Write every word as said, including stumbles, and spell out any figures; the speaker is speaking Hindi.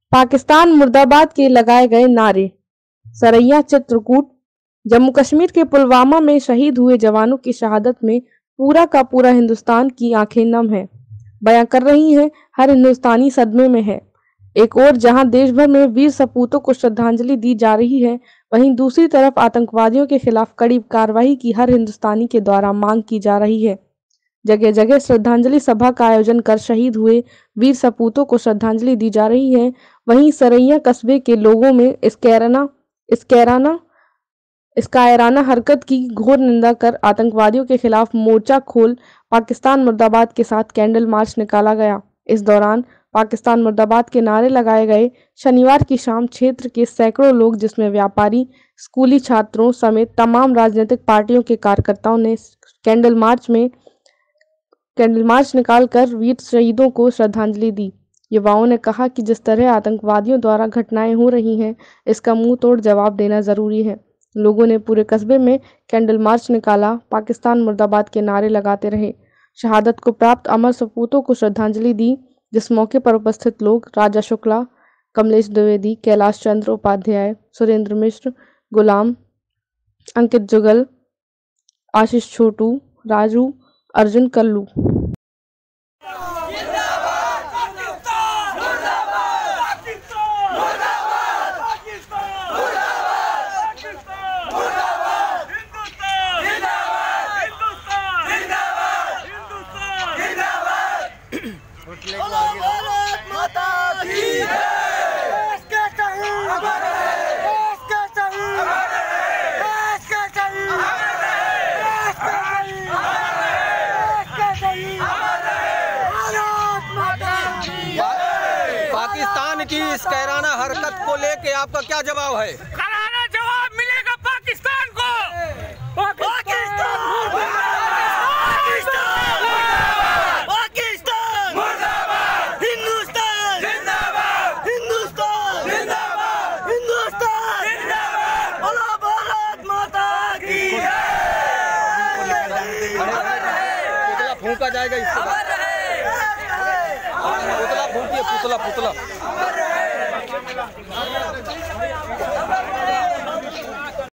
पाकिस्तान मुर्दाबाद के लगाए गए नारे। सरैया चित्रकूट। जम्मू कश्मीर के पुलवामा में शहीद हुए जवानों की शहादत में पूरा का पूरा हिंदुस्तान की आंखें नम है, बयां कर रही हैं। हर हिंदुस्तानी सदमे में है। एक ओर जहां देश भर में वीर सपूतों को श्रद्धांजलि दी जा रही है, वहीं दूसरी तरफ आतंकवादियों के खिलाफ कड़ी कार्रवाई की हर हिंदुस्तानी के द्वारा मांग की जा रही है। जगह जगह श्रद्धांजलि सभा का आयोजन कर शहीद हुए वीर सपूतों को श्रद्धांजलि दी जा रही है। वहीं सरैया कस्बे के लोगों में इस कैराना इस कैराना इस कायराना हरकत की घोर निंदा कर आतंकवादियों के खिलाफ मोर्चा खोल पाकिस्तान मुर्दाबाद के साथ कैंडल मार्च निकाला गया। इस दौरान पाकिस्तान मुर्दाबाद के नारे लगाए गए। शनिवार की शाम क्षेत्र के सैकड़ों लोग, जिसमें व्यापारी, स्कूली छात्रों समेत तमाम राजनीतिक पार्टियों के कार्यकर्ताओं ने कैंडल मार्च में कैंडल मार्च निकालकर वीर शहीदों को श्रद्धांजलि दी। युवाओं ने कहा कि जिस तरह आतंकवादियों द्वारा घटनाएं हो रही हैं, इसका मुंह तोड़ जवाब देना जरूरी है। लोगों ने पूरे कस्बे में कैंडल मार्च निकाला, पाकिस्तान मुर्दाबाद के नारे लगाते रहे, शहादत को प्राप्त अमर सपूतों को श्रद्धांजलि दी। जिस मौके पर उपस्थित लोग राजा शुक्ला, कमलेश द्विवेदी, कैलाश चंद्र उपाध्याय, सुरेंद्र मिश्र, गुलाम, अंकित जुगल, आशीष छोटू, राजू, अर्जुन कल्लू। पाकिस्तान की इस कैराना हरकत को लेके आपका क्या जवाब है? करारा जवाब मिलेगा पाकिस्तान को। पाकिस्तान पाकिस्तान मुर्दाबाद, हिंदुस्तान जिंदाबाद, हिंदुस्तान जिंदाबाद, हिंदुस्तान जिंदाबाद, बोलो भारत माता की पुतला फूंका जाएगा इसके बाद। पुतला फूंकिए, पुतला पुतला